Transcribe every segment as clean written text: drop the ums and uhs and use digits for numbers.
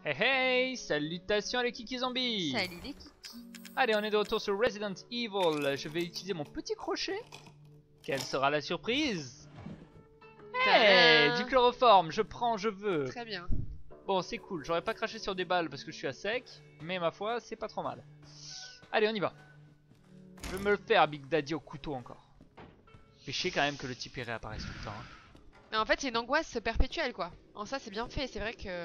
Hey hey, salutations les kiki zombies. Salut les kikis. Allez, on est de retour sur Resident Evil. Je vais utiliser mon petit crochet. Quelle sera la surprise? Hey, du chloroforme, je prends, je veux. Très bien. Bon, c'est cool, j'aurais pas craché sur des balles parce que je suis à sec. Mais ma foi, c'est pas trop mal. Allez, on y va. Je vais me le faire, Big Daddy, au couteau encore. Péché quand même que le type y réapparaisse tout le temps. Hein. Mais en fait, c'est une angoisse perpétuelle quoi. En ça, c'est bien fait. C'est vrai que.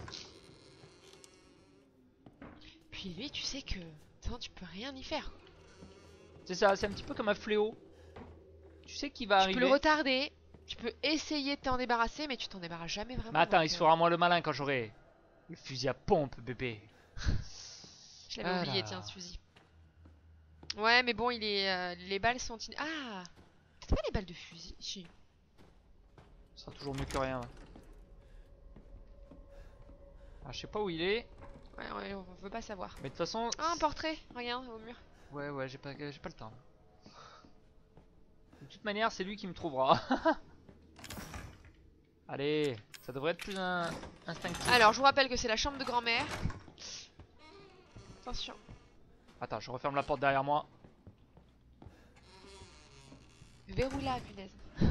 Puis lui, tu sais que. Attends, tu peux rien y faire. C'est ça, c'est un petit peu comme un fléau. Tu sais qu'il va Tu arriver. peux le retarder. Tu peux essayer de t'en débarrasser, mais tu t'en débarrasses jamais vraiment. Mais attends, donc, il se fera moins le malin quand j'aurai le fusil à pompe, bébé. Je l'avais oublié, tiens, ce fusil. Ouais, mais bon, il est, les balles sont... Ah, peut-être pas les balles de fusil. Si. Ce sera toujours mieux que rien. Ouais. Ah, je sais pas où il est. Ouais, on veut pas savoir. Mais de toute façon... Ah, un portrait, regarde, au mur. Ouais, j'ai pas le temps. De toute manière, c'est lui qui me trouvera. Allez, ça devrait être plus instinctif. Alors, je vous rappelle que c'est la chambre de grand-mère. Attention. Attends, je referme la porte derrière moi. Verrou-la, punaise.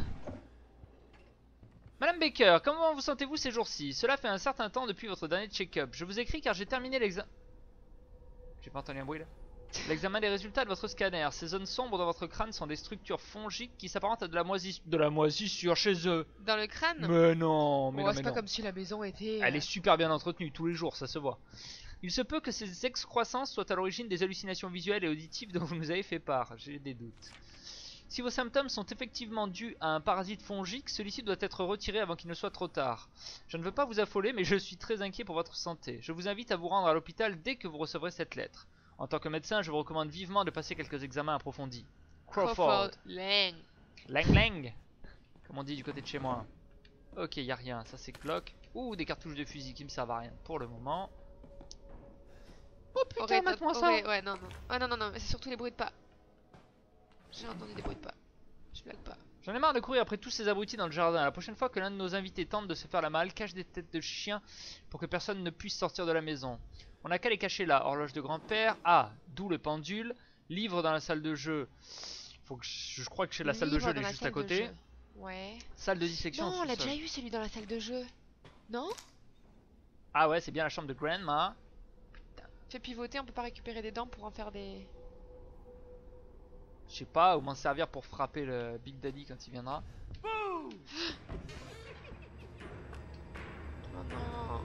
Madame Baker, comment vous sentez-vous ces jours-ci? Cela fait un certain temps depuis votre dernier check-up. Je vous écris car j'ai terminé l'examen... J'ai pas entendu un bruit là. L'examen des résultats de votre scanner. Ces zones sombres dans votre crâne sont des structures fongiques qui s'apparentent à de la moisissure chez eux. Dans le crâne? Mais non, mais Oh, non, c'est mais pas non. comme si la maison était... Elle est super bien entretenue tous les jours, ça se voit. Il se peut que ces excroissances soient à l'origine des hallucinations visuelles et auditives dont vous nous avez fait part. J'ai des doutes. Si vos symptômes sont effectivement dus à un parasite fongique, celui-ci doit être retiré avant qu'il ne soit trop tard. Je ne veux pas vous affoler, mais je suis très inquiet pour votre santé. Je vous invite à vous rendre à l'hôpital dès que vous recevrez cette lettre. En tant que médecin, je vous recommande vivement de passer quelques examens approfondis. Crawford. Lang. Lang Lang, comme on dit du côté de chez moi. Ok, y a rien, ça c'est Glock. Ouh, des cartouches de fusil qui me servent à rien pour le moment. Oh putain, mate-moi ça. Ouais, non. Ah non, mais c'est surtout les bruits de pas. J'ai entendu des bruits de pas. Je blague pas. J'en ai marre de courir après tous ces abrutis dans le jardin. La prochaine fois que l'un de nos invités tente de se faire la malle, cache des têtes de chiens pour que personne ne puisse sortir de la maison. On n'a qu'à les cacher là. Horloge de grand-père. Ah, d'où le pendule. Livre dans la salle de jeu. Faut que je crois que la salle de jeu elle est juste à côté. Ouais. Salle de dissection. Non, on l'a déjà eu celui dans la salle de jeu. Non? Ah ouais, c'est bien la chambre de Grandma. Fais pivoter, on peut pas récupérer des dents pour en faire des... Je sais pas, ou m'en servir pour frapper le Big Daddy quand il viendra. Oh non.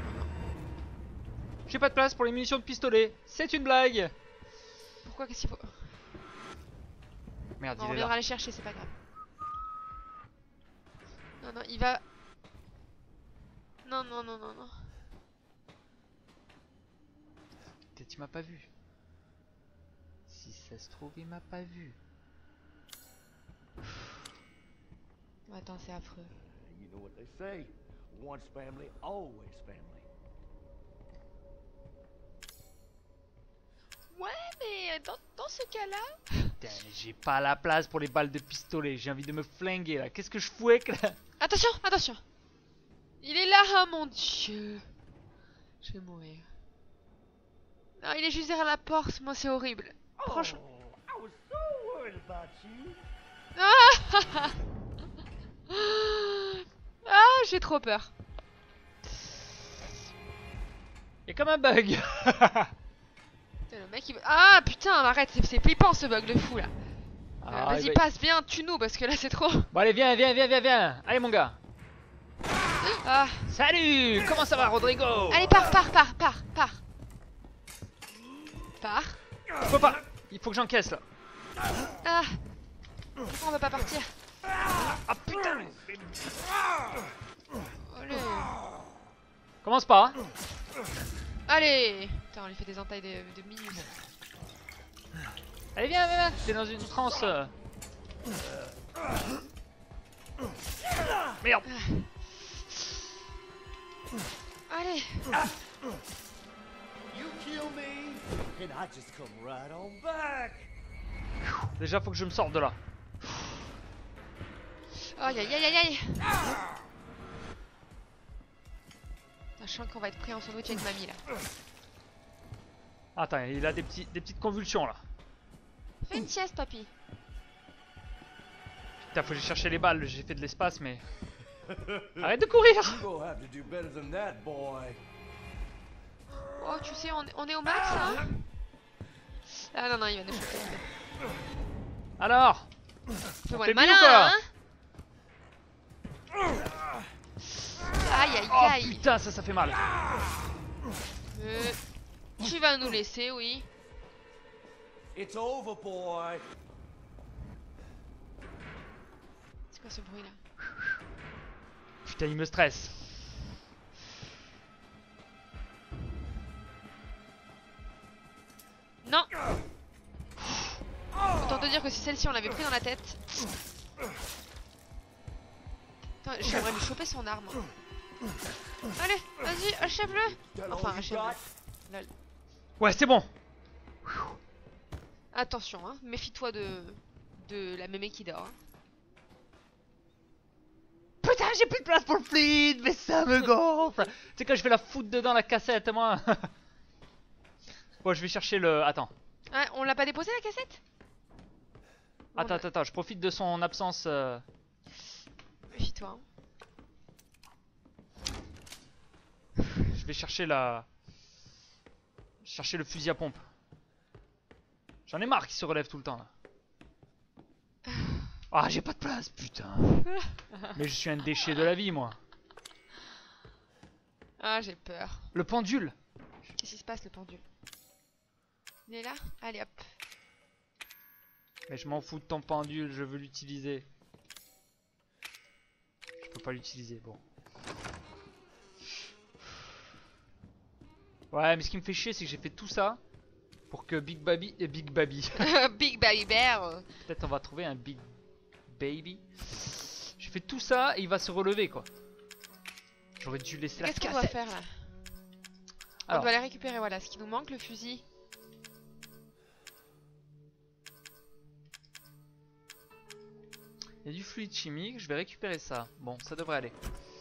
J'ai pas de place pour les munitions de pistolet. C'est une blague. Pourquoi, qu'est-ce qu'il faut... Merde, Non, on il est viendra là. les chercher, c'est pas grave. Non, il va... Non. Peut-être il m'a pas vu. Si ça se trouve, il m'a pas vu. Attends, c'est affreux. You know what they say, once family, always family. Ouais, mais dans ce cas-là... Putain, mais j'ai pas la place pour les balles de pistolet. J'ai envie de me flinguer là. Qu'est-ce que je fouais que là? Attention. Il est là, oh mon dieu. Je vais mourir. Non, il est juste derrière la porte, moi c'est horrible. Franchement... Oh, I was so worried about you. Ah, j'ai trop peur. Y'a comme un bug. Putain, le mec il... Ah putain, arrête, c'est flippant ce bug de fou là. Ah, Vas-y, passe bien, tue-nous parce que là c'est trop... Bon allez, viens. Allez mon gars. Ah. Salut. Comment ça va, Rodrigo? Allez, pars. Faut pas. Il faut que j'encaisse là. Ah. Pourquoi on va pas partir? Ah putain. Allez. Commence pas. Hein. Allez. Putain, on lui fait des entailles de minutes. Allez, viens. T'es dans une transe. Merde. Allez. You kill me, and I just come right on back. Déjà, faut que je me sorte de là. Aïe. Sachant qu'on va être pris en sandwich avec mamie là. Attends, il a des petites convulsions là. Fais une sieste, papy. Putain, faut que j'aille chercher les balles, j'ai fait de l'espace mais... Arrête de courir! You're gonna have to do better than that, boy. Oh, tu sais, on est au max, hein. Ah non, non, il va nous choper. Alors! Fais-moi fait le mieux malin, ou pas hein. Aïe, aïe, Oh aïe. putain, ça fait mal! Tu vas nous laisser, oui. It's over, boy. C'est quoi ce bruit là? Putain, il me stresse. Non. Autant te dire que si celle-ci on l'avait pris dans la tête. Attends, j'aimerais lui choper son arme. Allez, vas-y, achève-le. Enfin, achève-le. Lol. Ouais, c'est bon! Attention, hein, méfie-toi de la mémé qui dort. Hein. Putain, j'ai plus de place pour le fluide, mais ça me gonfle! Tu sais, quand je vais la foutre dedans la cassette, moi! Bon, je vais chercher le. Attends. Ah, on l'a pas déposé la cassette? Attends, je profite de son absence. Méfie-toi. Hein. Je vais chercher la. Chercher le fusil à pompe. J'en ai marre qu'il se relève tout le temps là. Ah, j'ai pas de place, putain. Mais je suis un déchet de la vie, moi. Ah, j'ai peur. Le pendule. Qu'est-ce qui se passe, le pendule? Il est là? Allez, hop. Mais je m'en fous de ton pendule, je veux l'utiliser. Je peux pas l'utiliser, bon. Ouais, mais ce qui me fait chier, c'est que j'ai fait tout ça pour que Big Baby et Big Baby. Big Baby Bear. Peut-être on va trouver un Big Baby. J'ai fait tout ça et il va se relever, quoi. J'aurais dû laisser la Qu'est-ce qu'on cassette. doit faire là? Alors. On doit les récupérer, voilà. Ce qui nous manque, le fusil. Il y a du fluide chimique, je vais récupérer ça. Bon, ça devrait aller.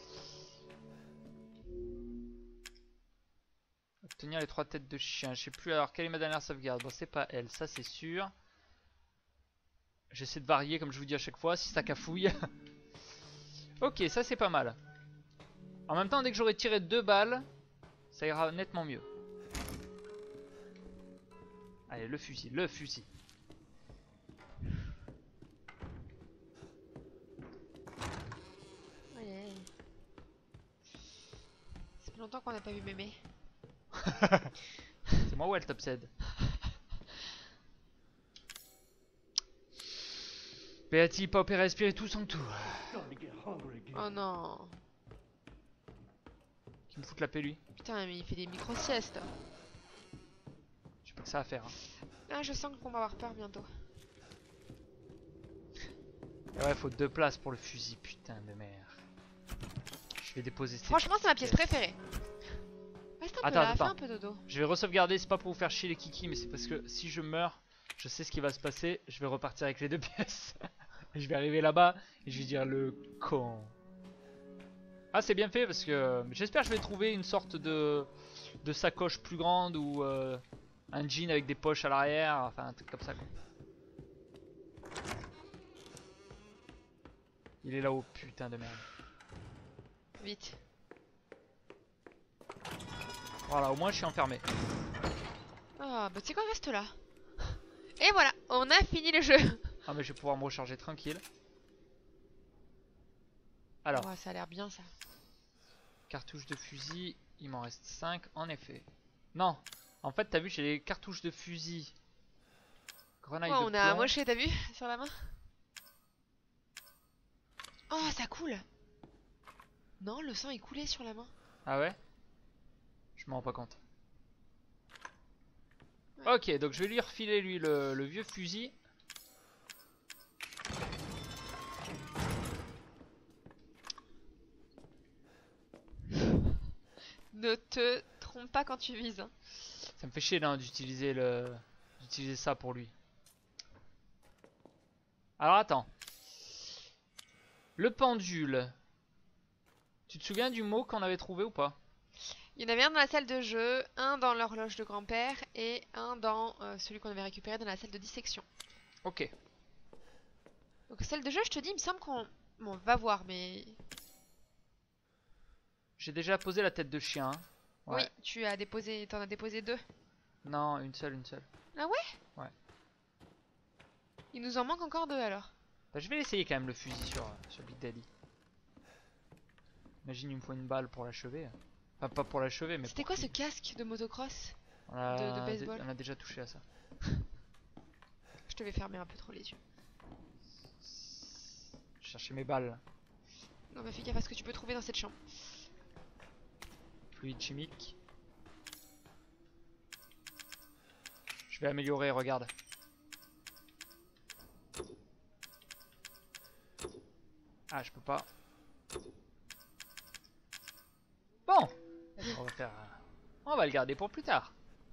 Obtenir les 3 têtes de chien. Je sais plus alors quelle est ma dernière sauvegarde. Bon, c'est pas elle, ça c'est sûr. J'essaie de varier comme je vous dis à chaque fois, si ça cafouille. Ok, ça c'est pas mal. En même temps, dès que j'aurai tiré 2 balles, ça ira nettement mieux. Allez, le fusil, le fusil. Ouais. Ça fait longtemps qu'on n'a pas vu mémé. C'est moi où elle t'obsède. Beati, pop et respirer tous en tout. Starting to get hungry again. Oh non. Qui me fout la paix lui. Putain, mais il fait des micro-siestes. J'ai pas que ça à faire. Hein. Ah, je sens qu'on va avoir peur bientôt. Et ouais, faut 2 places pour le fusil, putain de merde. Je vais déposer ces... Franchement, c'est ma pièce préférée. Reste un peu Attends, là, fais attends. un peu dodo. Je vais resauvegarder, c'est pas pour vous faire chier les kikis, mais c'est parce que si je meurs, je sais ce qui va se passer. Je vais repartir avec les 2 pièces. Et je vais arriver là-bas et je vais dire le con. Ah, c'est bien fait parce que j'espère que je vais trouver une sorte de sacoche plus grande ou un jean avec des poches à l'arrière, enfin un truc comme ça quoi. Il est là-haut, putain de merde. Vite. Voilà, au moins je suis enfermé. Ah, bah tu sais quoi, reste là. Et voilà, on a fini le jeu. Ah mais je vais pouvoir me recharger tranquille. Alors, Ouais, ça a l'air bien ça. cartouches de fusil, il m'en reste 5 en effet. Non, en fait t'as vu j'ai les cartouches de fusil. Grenaille Ouais, de on a plomb. moché, t'as vu, sur la main. Oh, ça coule. Non, le sang est coulé sur la main. Ah ouais? Je m'en rends pas compte. Ouais. Ok, donc je vais lui refiler lui le vieux fusil. Ne te trompe pas quand tu vises. Hein. Ça me fait chier d'utiliser ça pour lui. Alors attends. Le pendule. Tu te souviens du mot qu'on avait trouvé ou pas? Il y en avait un dans la salle de jeu, un dans l'horloge de grand-père et un dans celui qu'on avait récupéré dans la salle de dissection. Ok. Donc celle de jeu, je te dis, il me semble qu'on... Bon, on va voir, mais... J'ai déjà posé la tête de chien. Hein. Ouais. Oui, tu as déposé... T'en as déposé 2. Non, une seule, une seule. Ah ouais? Ouais. Il nous en manque encore 2 alors. Bah, je vais essayer quand même le fusil sur Big Daddy. Imagine, il me faut une balle pour l'achever. Enfin, pas pour l'achever, mais C'était pour quoi ce qu'il- casque de motocross? on a, de baseball? on a déjà touché à ça. Je te vais fermer un peu trop les yeux. Je cherchais mes balles. Non, bah fais gaffe à ce que tu peux trouver dans cette chambre. Fluide chimique. Je vais améliorer, regarde. Ah, je peux pas. Bon, on va faire. On va le garder pour plus tard.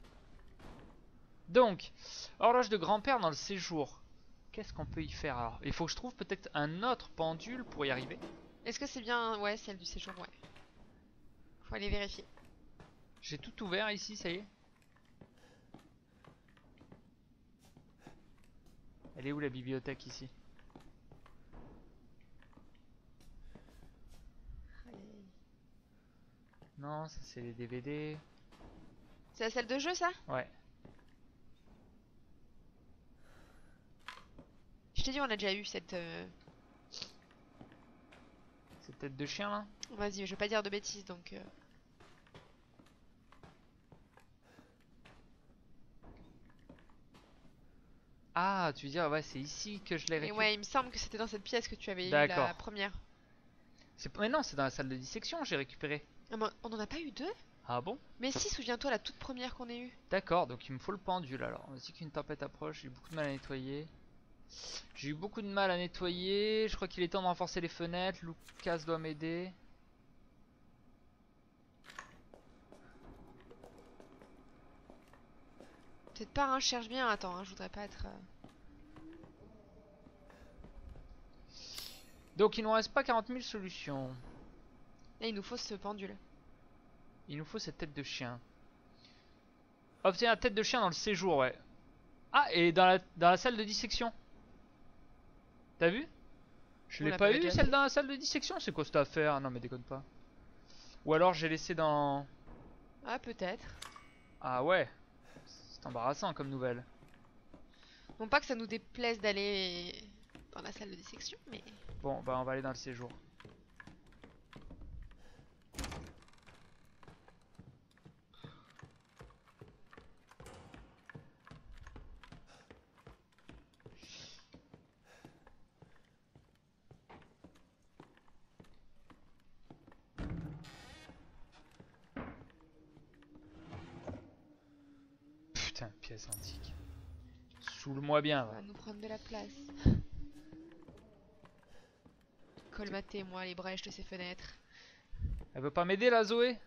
Donc, horloge de grand-père dans le séjour. Qu'est-ce qu'on peut y faire alors? Il faut que je trouve peut-être un autre pendule pour y arriver. Est-ce que c'est bien... Ouais, celle du séjour, ouais. Faut aller vérifier. J'ai tout ouvert ici, ça y est. Elle est où la bibliothèque ici? Non, ça c'est les DVD. C'est la salle de jeu, ça? Ouais. Je t'ai dit, on a déjà eu cette... C'est tête de chien là? Vas-y, je vais pas dire de bêtises, donc... Ah, tu veux dire, ouais, c'est ici que je l'ai Et récupéré. ouais, il me semble que c'était dans cette pièce que tu avais eu D'accord. la première. Mais non, c'est dans la salle de dissection que j'ai récupéré. Ah, mais on en a pas eu 2? Ah bon? Mais si, souviens-toi, la toute première qu'on ait eue. D'accord, donc il me faut le pendule alors. On dit qu'une tempête approche, j'ai eu beaucoup de mal à nettoyer. J'ai eu beaucoup de mal à nettoyer. Je crois qu'il est temps de renforcer les fenêtres. Lucas doit m'aider. Peut-être pas, hein, je cherche bien. Attends, hein, je voudrais pas être... Donc il nous reste pas 40 000 solutions. Là, il nous faut ce pendule. Il nous faut cette tête de chien. Obtenir la tête de chien dans le séjour, ouais. Ah, et dans la salle de dissection. T'as vu? Je On l'ai l'a pas pas eu déjà celle dans la salle de dissection. C'est quoi cette affaire? Non mais déconne pas. Ou alors j'ai laissé dans... Ah, peut-être. Ah ouais. C'est embarrassant comme nouvelle. Bon, pas que ça nous déplaise d'aller dans la salle de dissection, mais... Bon, bah on va aller dans le séjour. Putain, pièce antique. Saoule-moi bien, Ça va. va nous prendre de la place. Colmater, moi, les brèches de ces fenêtres. Elle veut pas m'aider la Zoé?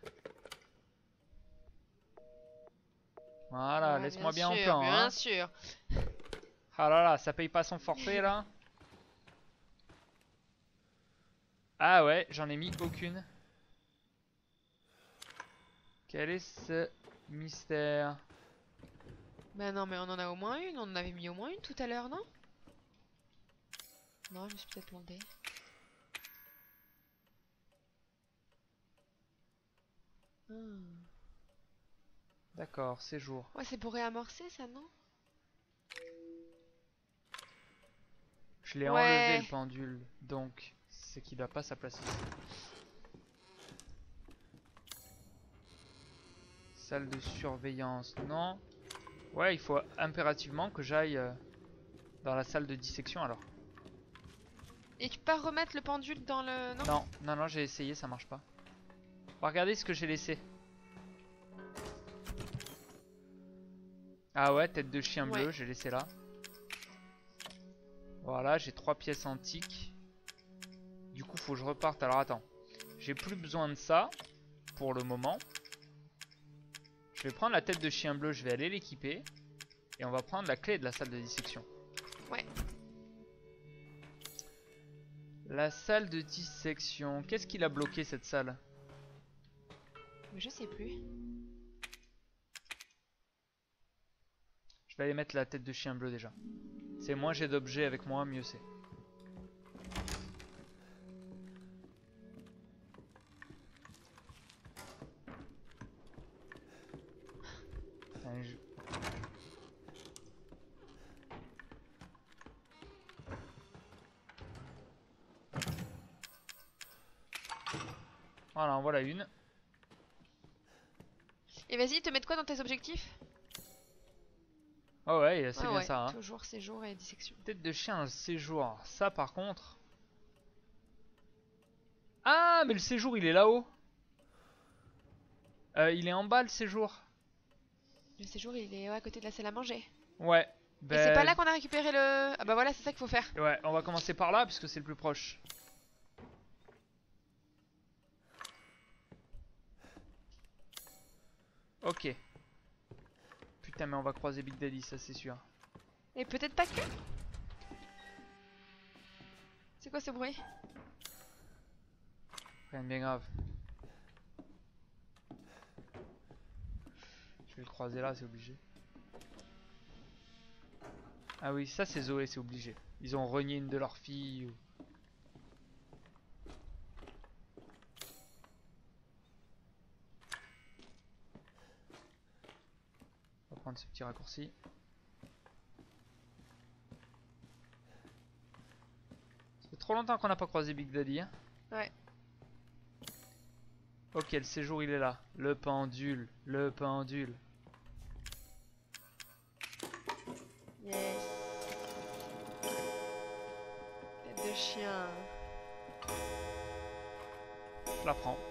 Voilà, Ouais, laisse-moi bien en sûr, plan. bien Hein. sûr. Ah là là, ça paye pas son forfait là. Ah ouais, j'en ai mis aucune. Quel est ce mystère? Bah non, mais on en a au moins une. On en avait mis au moins une tout à l'heure, non? Non, je me suis peut-être plantée. Hmm. D'accord, séjour. Ouais, c'est pour réamorcer ça, non? Je l'ai Ouais. enlevé le pendule, donc c'est qu'il n'a pas sa place ici. Salle de surveillance, non. Ouais, il faut impérativement que j'aille dans la salle de dissection alors. Et tu peux pas remettre le pendule dans le... Non? Non, non, non, j'ai essayé, ça marche pas. On va regarder ce que j'ai laissé. Ah ouais, tête de chien bleu, Ouais. j'ai laissé là. Voilà, j'ai 3 pièces antiques. Du coup, faut que je reparte. Alors attends, j'ai plus besoin de ça pour le moment. Je vais prendre la tête de chien bleu, je vais aller l'équiper. Et on va prendre la clé de la salle de dissection. Ouais. La salle de dissection. Qu'est-ce qu'il a bloqué cette salle? Mais je sais plus. Je vais aller mettre la tête de chien bleu déjà. C'est moins j'ai d'objets avec moi, mieux c'est. Allez, Voilà, en voilà une. Et vas-y, te mettre quoi dans tes objectifs? Oh ouais, c'est Ah bien ouais, ça. Hein. toujours séjour et dissection. Tête de chien, séjour. Ça par contre. Ah, mais le séjour il est là-haut. Il est en bas le séjour. Le séjour, il est à côté de la salle à manger. Ouais. Et c'est pas Ben, là qu'on a récupéré le... Ah bah voilà, c'est ça qu'il faut faire. ouais, on va commencer par là puisque c'est le plus proche. Ok. Putain, mais on va croiser Big Daddy, ça c'est sûr. Et peut-être pas que. C'est quoi ce bruit? Rien de bien grave. Je vais le croiser là, c'est obligé. Ah oui, ça c'est Zoé, c'est obligé. Ils ont renié une de leurs filles. Ou... On va prendre ce petit raccourci. Ça fait trop longtemps qu'on n'a pas croisé Big Daddy. Hein. Ouais. Ok, le séjour il est là. Le pendule, le pendule. Yes. Tête de chien. Je la prends.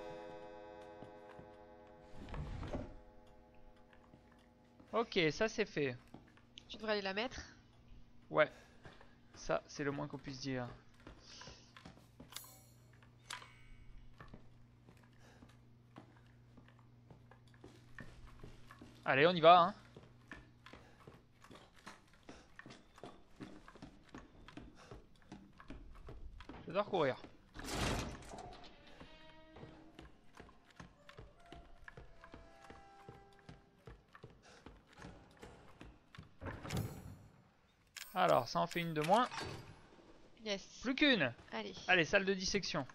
Ok, ça c'est fait. Tu devrais aller la mettre. Ouais. Ça, c'est le moins qu'on puisse dire. Allez, on y va, hein. J'adore courir. Alors, ça en fait une de moins. Yes. Plus qu'une. Allez. Allez, salle de dissection.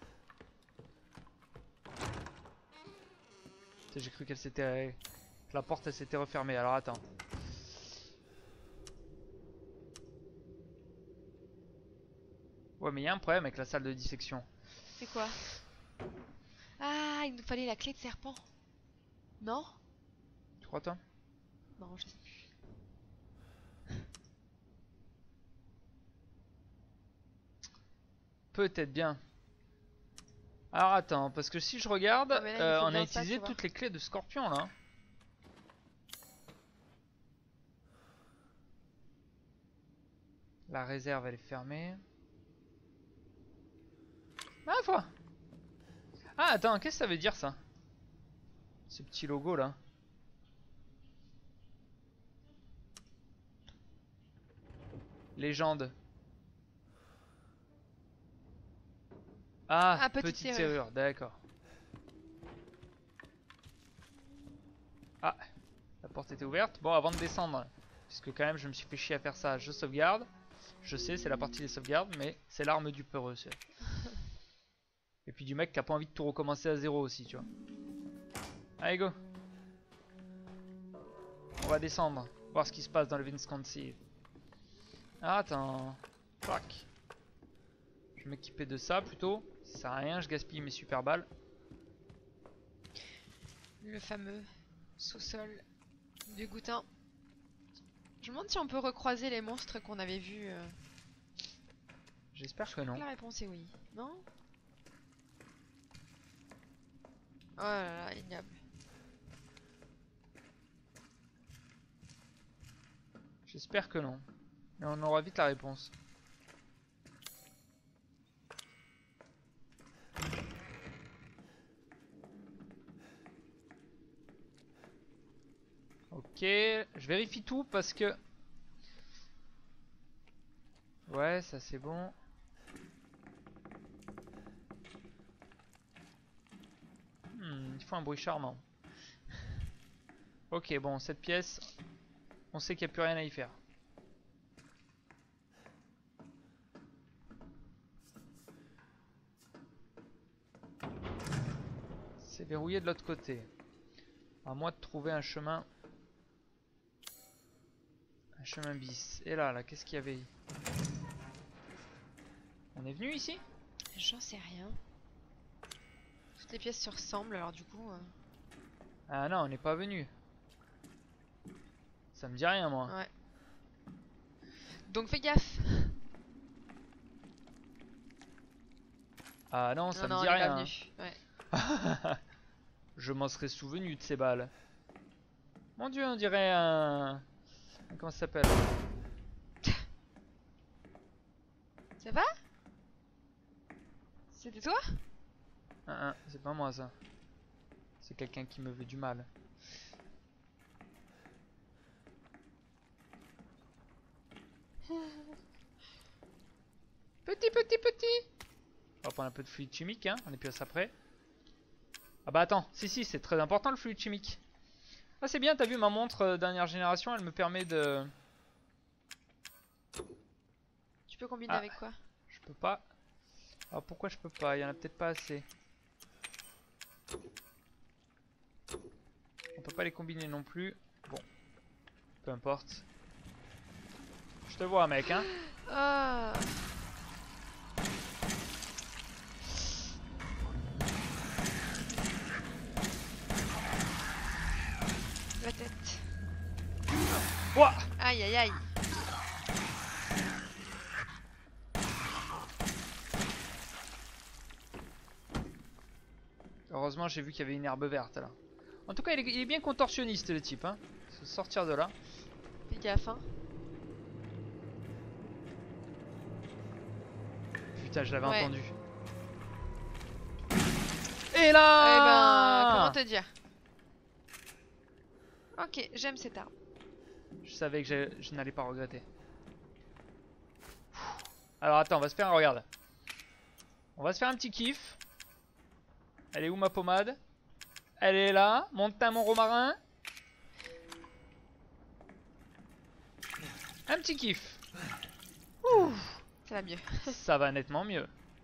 J'ai cru qu'elle s'était... que la porte elle s'était refermée. Alors attends. Ouais, mais il y a un problème avec la salle de dissection. C'est quoi? Ah, il nous fallait la clé de serpent. Non? Tu crois toi? Non, je sais plus. Peut-être bien. Alors attends, parce que si je regarde, Ah, mais là, il faut on a bien ça, utilisé tu vois. toutes les clés de Scorpion là. La réserve elle est fermée. Ah foi. Ah attends, qu'est-ce que ça veut dire ça? Ce petit logo là. Légende. Ah, petite petite serrure. serrure, d'accord. Ah, la porte était ouverte. Bon, avant de descendre, puisque quand même je me suis fait chier à faire ça, je sauvegarde. Je sais, c'est la partie des sauvegardes, mais c'est l'arme du peureux. Et puis du mec qui a pas envie de tout recommencer à zéro aussi, tu vois. Allez, go. On va descendre, voir ce qui se passe dans le Wisconsin. Ah, attends. Fuck. Je vais m'équiper de ça plutôt. Ça sert à rien, je gaspille mes super balles. Le fameux sous-sol du goûtin. Je me demande si on peut recroiser les monstres qu'on avait vus. J'espère que non. La réponse est oui. Non? Oh là là, ignoble. J'espère que non. Mais on aura vite la réponse. Ok, je vérifie tout parce que... Ouais, ça c'est bon. Il font un bruit charmant. Ok, bon, cette pièce, on sait qu'il n'y a plus rien à y faire. C'est verrouillé de l'autre côté. À moi de trouver un chemin. Un chemin bis. Et là, qu'est-ce qu'il y avait? On est venu ici? J'en sais rien. Toutes les pièces se ressemblent, alors du coup... Ah non, on n'est pas venu. Ça me dit rien, moi. Ouais. Donc fais gaffe. Ah non, ça me non, dit il est pas rien. venu. Ouais. Je m'en serais souvenu de ces balles. Mon dieu, on dirait un... Comment ça s'appelle? Ça va? C'était toi? C'est pas moi ça. C'est quelqu'un qui me veut du mal. Petit. On va prendre un peu de fluide chimique, hein. On est plus à ça près. Ah bah attends, si, c'est très important le fluide chimique. Ah c'est bien, t'as vu ma montre dernière génération, elle me permet de... Tu peux combiner avec quoi? Je peux pas. Alors pourquoi je peux pas? Il y en a peut-être pas assez. On peut pas les combiner non plus. Bon, peu importe. Je te vois mec, hein. Ah. La tête. Ouah. Aïe aïe aïe. Heureusement j'ai vu qu'il y avait une herbe verte là. En tout cas il est bien contorsionniste le type, hein. Se sortir de là. Fais gaffe hein. Putain je l'avais Ouais. entendu. Et là Eh ben, comment te dire? Ok, j'aime cette arme. Je savais que je n'allais pas regretter. Alors attends, on va se faire un regarde. On va se faire un petit kiff. Elle est où ma pommade? Elle est là. Mon teint, mon romarin. Un petit kiff. Ouh. Ça va mieux. Ça va nettement mieux.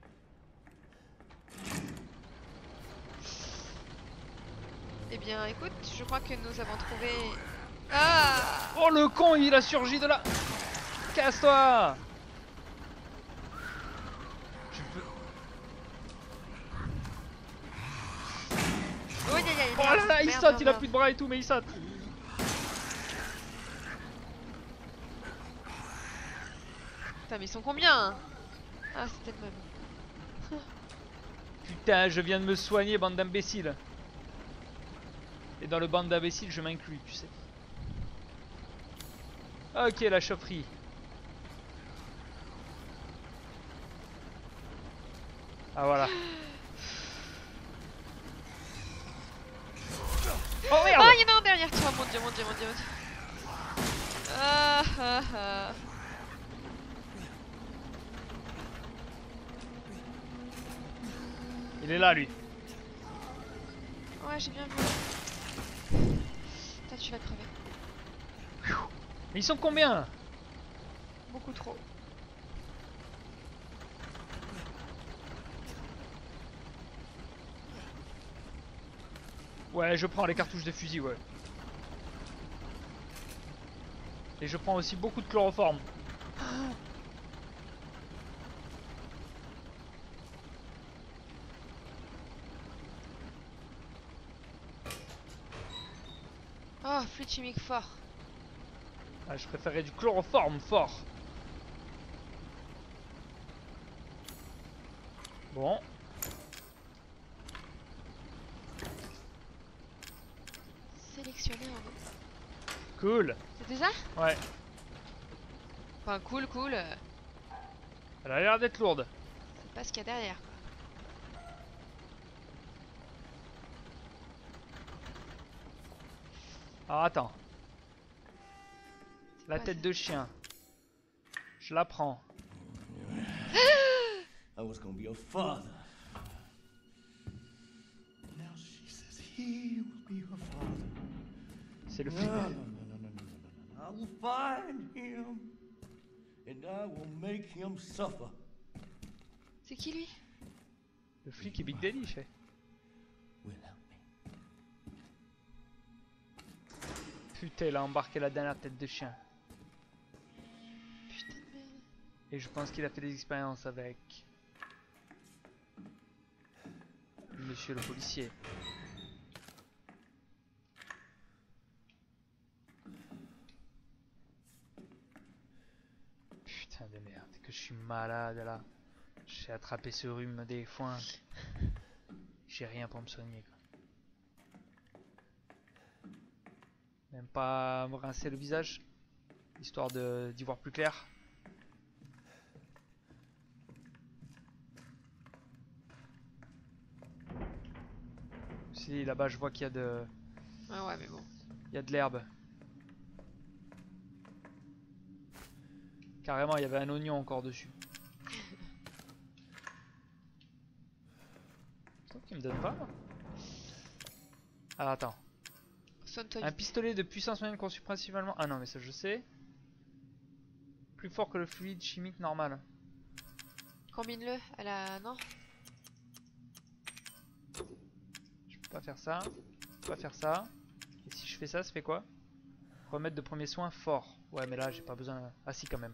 Eh bien, écoute, je crois que nous avons trouvé... Ah! Oh le con, il a surgi de là. Casse-toi. Je peux... Oh, aïe, aïe, aïe, Oh là là, il merde, saute, merde, il a merde. plus de bras et tout, mais il saute. Putain, mais ils sont combien? Ah, c'est peut-être même. Putain, je viens de me soigner, bande d'imbéciles. Et dans le bande d'imbéciles, je m'inclus, tu sais. Ok, la chaufferie. Ah voilà. Oh merde! Ah, il y en a un derrière toi, mon dieu, mon dieu, mon dieu. Ah, ah, ah. Il est là, lui. Ouais, j'ai bien vu. Putain, tu vas crever. Mais ils sont combien? Beaucoup trop. Ouais, je prends les cartouches de fusil, ouais. Et je prends aussi beaucoup de chloroforme. Oh, fluide chimique fort. Ah, je préférais du chloroforme fort. Bon. Sélectionner en eau. Cool. C'était ça? Ouais. Enfin, cool, cool. Elle a l'air d'être lourde. C'est pas ce qu'il y a derrière, quoi. Alors attends. La quoi, tête ça? de chien. Je la prends. I was gonna be a father. Now she says he he will be her father. C'est le No, flic. no, no, no, no, no, no, no. I will find him, and I will make him suffer. C'est qui lui? Le flic et Big Daddy, il fait. Will help me. Putain, il a embarqué la dernière tête de chien. Putain de merde. Et je pense qu'il a fait des expériences avec monsieur le policier. Putain de merde, que je suis malade là. J'ai attrapé ce rhume des foins. J'ai rien pour me soigner quoi. Même pas me rincer le visage, histoire d'y voir plus clair. Si là-bas je vois qu'il y a Ah ouais, mais bon. il y a de l'herbe. Carrément, il y avait un oignon encore dessus. C'est toi qui me donne pas là. Ah attends. Soigne-toi Un vite. pistolet de puissance moyenne conçu principalement. Ah non mais ça je sais. Plus fort que le fluide chimique normal. Combine-le à la... Non? Je peux pas faire ça. Je peux pas faire ça. Et si je fais ça, ça fait quoi? Remettre de premiers soins fort. Ouais mais là j'ai pas besoin. Ah si quand même.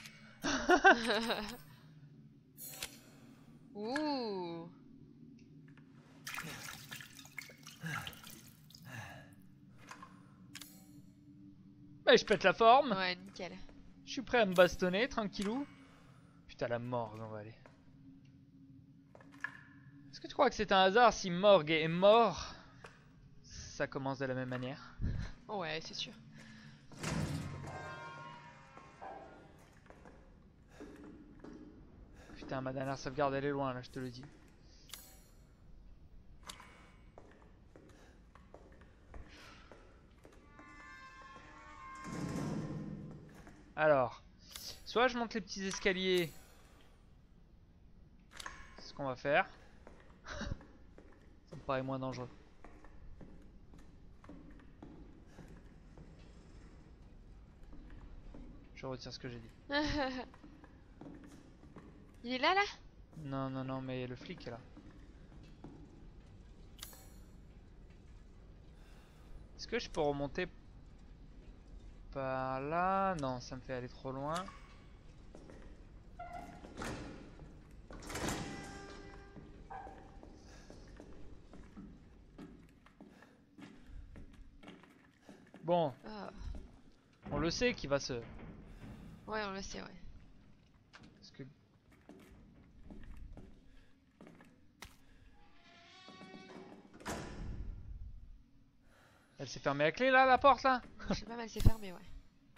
Ouh. Bah je pète la forme. Ouais, nickel. Je suis prêt à me bastonner, tranquillou. Putain la morgue on va aller. Est-ce que tu crois que c'est un hasard si Morgue est mort? Ça commence de la même manière. Ouais, c'est sûr. Putain ma dernière sauvegarde elle est loin là je te le dis. Alors, soit je monte les petits escaliers. C'est ce qu'on va faire. Ça me paraît moins dangereux. Je retire ce que j'ai dit. Il est là, là? Non, non, non, mais le flic est là. Est-ce que je peux remonter par là? Non, ça me fait aller trop loin. Bon, Ah. on le sait qu'il va se... Ouais, on le sait, ouais. Parce que... Elle s'est fermée à clé là, la porte là? Je sais pas, mais elle s'est fermée, ouais.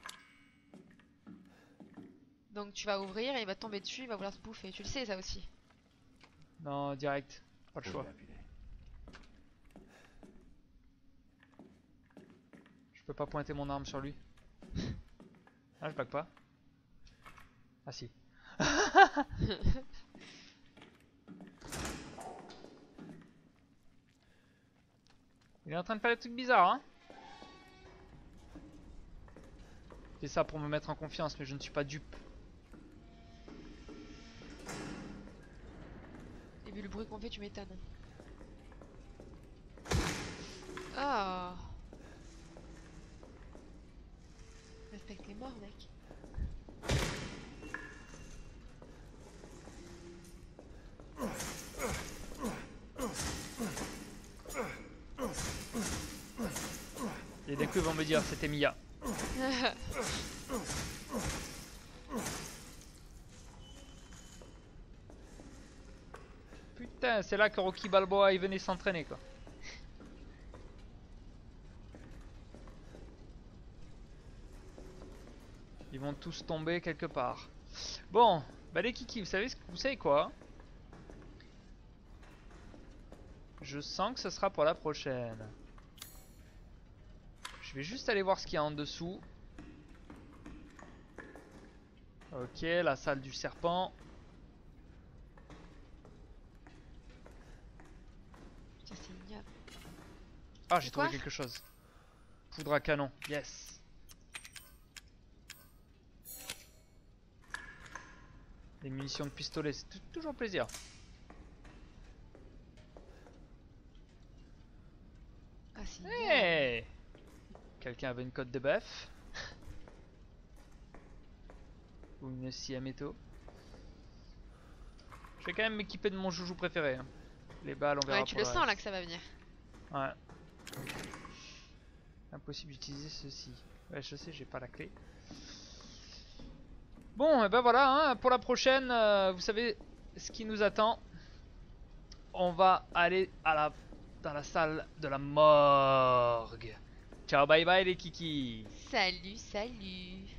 Donc tu vas ouvrir et il va te tomber dessus, il va vouloir te bouffer. Tu le sais, ça aussi. Non, direct. Pas le choix. Je peux pas pointer mon arme sur lui. Ah, je blague pas. Ah si. Il est en train de faire des trucs bizarres, hein. C'est ça pour me mettre en confiance, mais je ne suis pas dupe. Et vu le bruit qu'on fait, tu m'étonnes. Oh. Respecte les morts, mec. Et des coups ils vont me dire c'était Mia. Putain, c'est là que Rocky Balboa il venait s'entraîner quoi. Ils vont tous tomber quelque part. Bon, bah les kikis, vous savez quoi? Je sens que ce sera pour la prochaine. Je vais juste aller voir ce qu'il y a en dessous. Ok, la salle du serpent. Putain, c'est ignoble. Ah, j'ai trouvé Quoi? quelque chose. Poudre à canon, yes. Des munitions de pistolet, c'est toujours plaisir. Ah, c'est Hey, quelqu'un avait une côte de bœuf. Ou une scie à métaux. Je vais quand même m'équiper de mon joujou préféré. Hein. Les balles, on verra. Ouais, tu pour le le sens là reste. que ça va venir. Ouais. Impossible d'utiliser ceci. Ouais, je sais, j'ai pas la clé. Bon, et ben voilà, hein, pour la prochaine, vous savez ce qui nous attend. On va aller dans la salle de la morgue. Ciao, bye bye les kikis. Salut, salut.